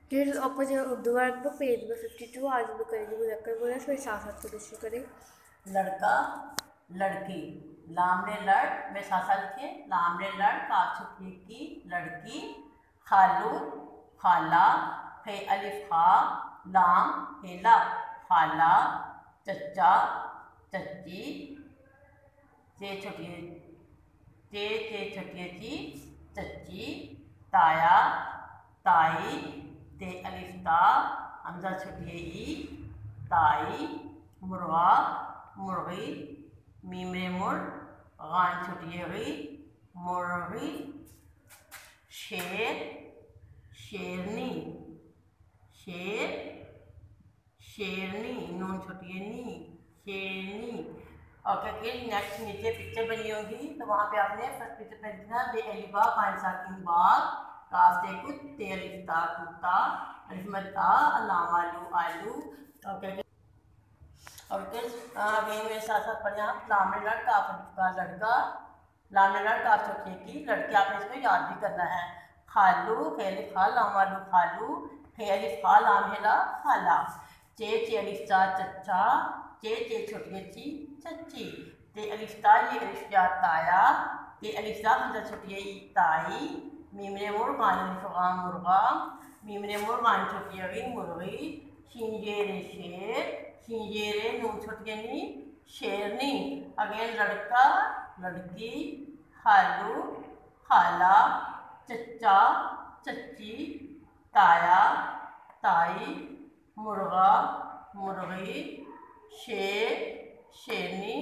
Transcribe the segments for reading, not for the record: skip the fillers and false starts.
Kids open your Urdu workbook page number 52। आज हम लोग करेंगे मुज़क्कर मुअन्नस में साथ साथ कोशिश करें। लड़का लड़की, लामरे लड़ में साथ साथ लिखे, लामरे लड़ काफ छुपी की लड़की, खालू खाला, फे अलिफ खा, लाम हेला खाला, चच्चा चच्ची, चे छोटी चे छोटी ची चच्ची, ताया ताई, ते अलिफ ता, हमजा छोटी ई ताई, मुर्गा मुर्गी, मीमरे मुर, गान छोटी गी मुर्गी, शेर शेरनी, शेर शेरनी, नून छोटी नी शेरनी। ओके किड, नेक्स्ट नीचे पिक्चर बनी होगी तो वहाँ पे आपने फर्स्ट पिक्चर पे लिखना बे अलिबा खान साकिन बाग, काफ से कुछ, ते अलिफ ता कुत्ता, अलिफ मत ता, अल्लाम आलू आलू। ओके और अभी मेरे साथ साथ पढ़े आप, लामरे लड़ काफ अलिफ का लड़का, लामरे लड़ काफ छोटी की लड़की, आपने इसको याद भी करना है। खालू खे अलिफ खा, लाम आलू खालू, खे अलिफ खा, लाम हेला खाला, चे अलिफ ता चच्चा, चे छोटी ची चच्ची, ते अलिफ ता ये अलिफ या ताया, ते अलिफ ता हमजा छोटी ई ताई, मीमरे मुर गान अलिफ गाम मुर्गा, मीमरे मुर गान छोटी गी मुर्गी, शिंजेरे शेर, शिंजेरे नून छोटी नी शेरनी। अगेन लड़का लड़की, खालू खाला, चच्चा चच्ची, ताया ताई, मुर्गा मुर्गी, शेर शेरनी।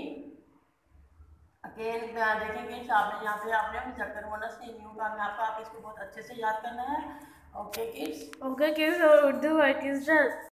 अगेन देखेंगे आपने यहाँ पे आपने मुज़क्कर मुअन्नस नहीं होगा, मैं आपको आप इसको बहुत अच्छे से याद करना है। ओके किड्स, ओके किड्स, और उर्दू वर्क इज डन।